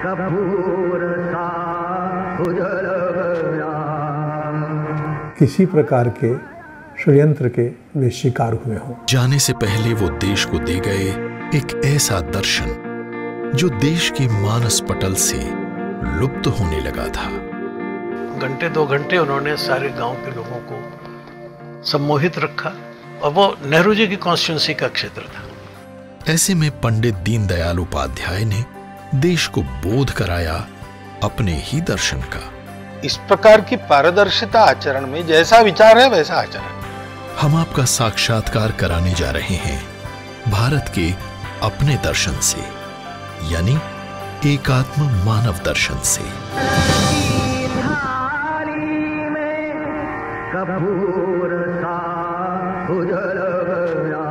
कपूर सा उजल गया। किसी प्रकार के षड्यंत्र के वे शिकार हुए हों। जाने से पहले वो देश को दे गए एक ऐसा दर्शन जो देश के मानस पटल से लुप्त होने लगा था। घंटे 2 घंटे उन्होंने सारे गांव के लोगों को सम्मोहित रखा और वो नेहरू जी की कॉन्स्टिट्यूंसी का क्षेत्र था। ऐसे में पंडित दीनदयाल उपाध्याय ने देश को बोध कराया अपने ही दर्शन का। इस प्रकार की पारदर्शिता आचरण में जैसा विचार है वैसा आचरण। हम आपका साक्षात्कार कराने जा रहे हैं भारत के अपने दर्शन से, यानी एकात्म मानव दर्शन से। कपूर सा उजल गया।